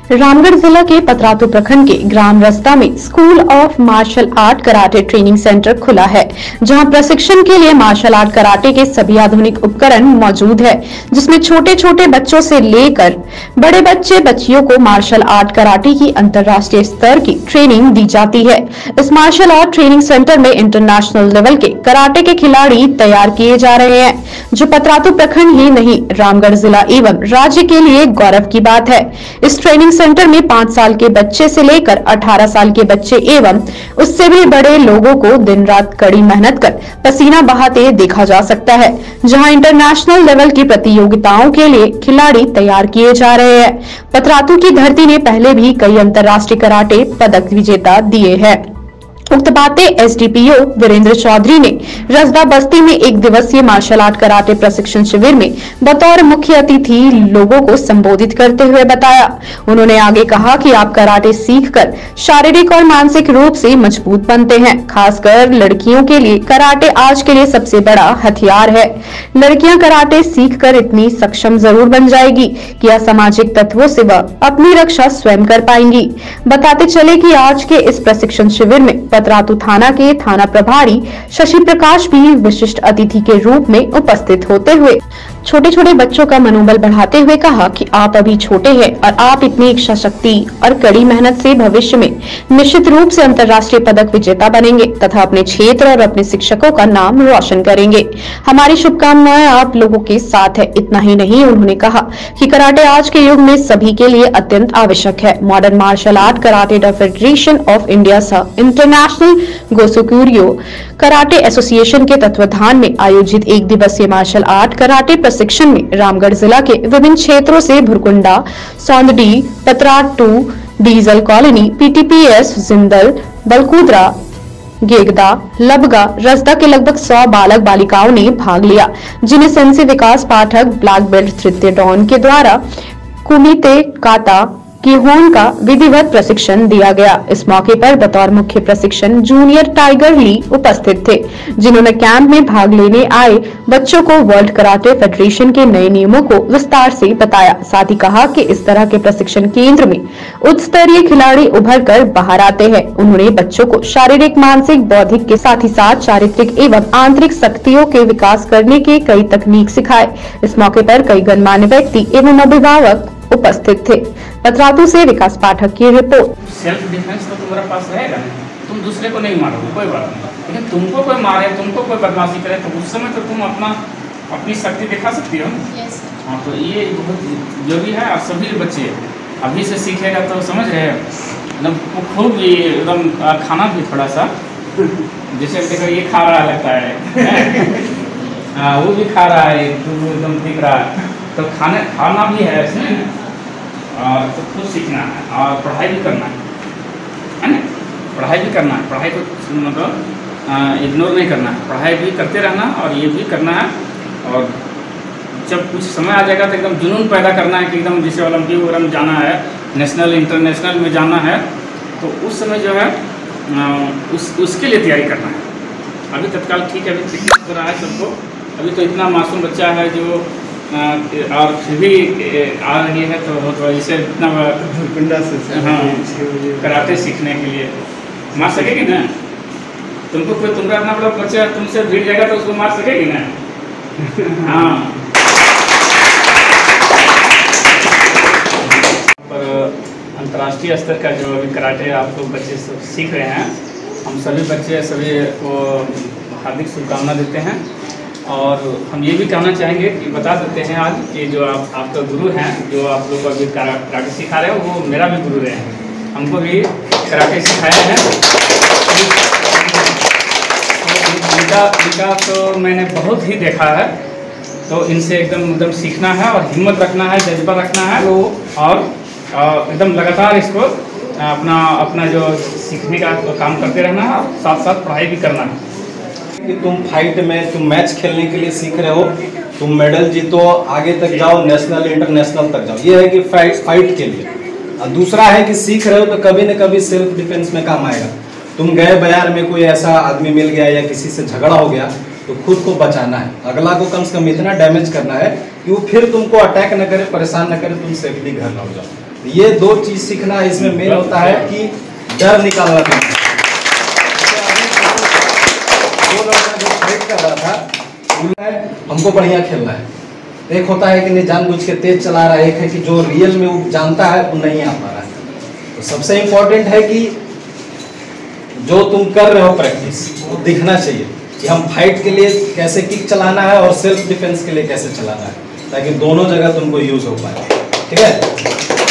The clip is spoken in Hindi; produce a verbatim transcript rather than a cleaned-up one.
रामगढ़ जिला के पतरातू प्रखंड के ग्राम रस्ता में school of martial art karate training centre खुला है, जहां प्रशिक्षण के लिए मार्शल आर्ट कराटे के सभी आधुनिक उपकरण मौजूद है, जिसमें छोटे छोटे बच्चों से लेकर बड़े बच्चे बच्चियों को मार्शल आर्ट कराटे की अंतर्राष्ट्रीय स्तर की ट्रेनिंग दी जाती है। इस मार्शल आर्ट ट्रेनिंग सेंटर में इंटरनेशनल लेवल के कराटे के खिलाड़ी तैयार किए जा रहे हैं, जो पतरातू प्रखंड ही नहीं रामगढ़ जिला एवं राज्य के लिए गौरव की बात है। इस ट्रेनिंग सेंटर में पाँच साल के बच्चे से लेकर अठारह साल के बच्चे एवं उससे भी बड़े लोगों को दिन रात कड़ी मेहनत कर पसीना बहाते देखा जा सकता है, जहां इंटरनेशनल लेवल की प्रतियोगिताओं के लिए खिलाड़ी तैयार किए जा रहे हैं। पतरातू की धरती ने पहले भी कई अंतर्राष्ट्रीय कराटे पदक विजेता दिए हैं। उक्त बातें एसडीपीओ वीरेंद्र चौधरी ने रसदा बस्ती में एक दिवसीय मार्शल आर्ट कराटे प्रशिक्षण शिविर में बतौर मुख्य अतिथि लोगों को संबोधित करते हुए बताया। उन्होंने आगे कहा कि आप कराटे सीखकर शारीरिक और मानसिक रूप से मजबूत बनते हैं। खासकर लड़कियों के लिए कराटे आज के लिए सबसे बड़ा हथियार है। लड़कियां कराटे सीखकर इतनी सक्षम जरूर बन जाएगी कि असामाजिक तत्वों से वह अपनी रक्षा स्वयं कर पाएंगी। बताते चले कि आज के इस प्रशिक्षण शिविर में पतरातू थाना के थाना प्रभारी शशि प्रकाश भी विशिष्ट अतिथि के रूप में उपस्थित होते हुए छोटे छोटे बच्चों का मनोबल बढ़ाते हुए कहा कि आप अभी छोटे हैं और आप इतनी इच्छा शक्ति और कड़ी मेहनत से भविष्य में निश्चित रूप से अंतर्राष्ट्रीय पदक विजेता बनेंगे तथा अपने क्षेत्र और अपने शिक्षकों का नाम रोशन करेंगे। हमारी शुभकामनाएं आप लोगों के साथ है। इतना ही नहीं, उन्होंने कहा कि कराटे आज के युग में सभी के लिए अत्यंत आवश्यक है। Modern martial art karate the Federation of India सह इंटरनेशनल गोसोक्यूरियो कराटे एसोसिएशन के तत्वाधान में आयोजित एक दिवसीय मार्शल आर्ट कराटे प्रशिक्षण में रामगढ़ जिला के विभिन्न क्षेत्रों से Bhurkunda, Saundadi, Patratu, diesel colony, PTPS, Jindal, Balkudra, Gegda, Labga, Rasda के लगभग सौ बालक बालिकाओं ने भाग लिया, जिन्हें sensei Vikas Pathak black belt तृतीय डॉन के द्वारा कुमिते काता की होन का विधिवत प्रशिक्षण दिया गया। इस मौके पर बतौर मुख्य प्रशिक्षण जूनियर टाइगर ली उपस्थित थे, जिन्होंने कैंप में भाग लेने आए बच्चों को वर्ल्ड कराटे फेडरेशन के नए नियमों को विस्तार से बताया। साथ ही कहा कि इस तरह के प्रशिक्षण केंद्र में उच्च स्तरीय खिलाड़ी उभर कर बाहर आते हैं। उन्होंने बच्चों को शारीरिक, मानसिक, बौद्धिक के साथ ही साथ चारित्रिक एवं आंतरिक शक्तियों के विकास करने के कई तकनीक सिखाए। इस मौके पर कई गणमान्य व्यक्ति एवं अभिभावक उपस्थित थे। पतरातू से विकास पाठक की रिपोर्ट। सेल्फ डिफेंस तो तुम्हारे पास रहेगा, तुम दूसरे को नहीं मारोगे, कोई बात नहीं, लेकिन तुमको कोई मारे, तुमको कोई बदमाशी करे तो उस समय तो तुम अपना अपनी शक्ति दिखा सकती हो। yes, हाँ, तो ये बहुत जरूरी है। और सभी बच्चे अभी से सीखेगा तो समझ रहे हैं एकदम खूब एकदम खाना भी थोड़ा सा जैसे देखो ये खा रहा लगता है हाँ, वो भी खा रहा है, एकदम दिख रहा है, तो खाने खाना भी है इसमें और तो खुद सीखना है और पढ़ाई भी करना है, है ना? पढ़ाई भी करना है, पढ़ाई को मतलब इग्नोर नहीं करना है, पढ़ाई भी करते रहना और ये भी करना है। और जब कुछ समय आ जाएगा तो एकदम जुनून पैदा करना है कि एकदम जैसे ओलंपिक वगैरह में जाना है, नेशनल इंटरनेशनल में जाना है, तो उस समय जो है उस उसके लिए तैयारी करना है। अभी तत्काल ठीक है, अभी फिटनेस हो रहा है सबको, अभी तो इतना मासूम बच्चा है जो आ, और फिर भी आ रही है तो तो इसे इतना पिंडा से हाँ कराटे सीखने के लिए मार सकेगी ना? तुमको कोई तुम्हारा इतना बड़ा बच्चा तुमसे भिड़ जाएगा तो उसको मार सकेगी ना? हाँ। पर अंतर्राष्ट्रीय स्तर का जो अभी कराटे आप लोग बच्चे सब सीख रहे हैं, हम सभी बच्चे सभी को हार्दिक शुभकामना देते हैं। और हम ये भी कहना चाहेंगे कि बता देते हैं आज कि जो आप आपका गुरु हैं, जो आप लोग को अभी कराटे सिखा रहे हो, वो मेरा भी गुरु रहे हैं, हमको भी कराटे सिखाए हैं। इनका इनका तो मैंने बहुत ही देखा है, तो इनसे एकदम एकदम सीखना है और हिम्मत रखना है, जज्बा रखना है, और एकदम लगातार इसको अपना अपना जो सीखने का काम करते रहना है, साथ साथ पढ़ाई भी करना है। कि तुम फाइट में तुम मैच खेलने के लिए सीख रहे हो, तुम मेडल जीतो, आगे तक जाओ, नेशनल इंटरनेशनल तक जाओ, ये है कि फाइट फाइट के लिए। और दूसरा है कि सीख रहे हो तो कभी न कभी सेल्फ डिफेंस में काम आएगा। तुम गए बाजार में, कोई ऐसा आदमी मिल गया या किसी से झगड़ा हो गया तो खुद को बचाना है, अगला को कम से कम इतना डैमेज करना है कि वो फिर तुमको अटैक न करे, परेशान न करे, तुम सेफली घर लौट जाओ। ये दो चीज सीखना इसमें मेन होता है कि डर निकालना भी। दो लड़का जो फाइट कर रहा था, हमको बढ़िया खेलना है। एक होता है कि नहीं जानबूझ के तेज चला रहा है, एक है कि जो रियल में वो जानता है वो नहीं आ पा रहा है। तो सबसे इम्पोर्टेंट है कि जो तुम कर रहे हो प्रैक्टिस वो दिखना चाहिए कि हम फाइट के लिए कैसे किक चलाना है और सेल्फ डिफेंस के लिए कैसे चलाना है, ताकि दोनों जगह तुमको यूज हो पाए। ठीक है।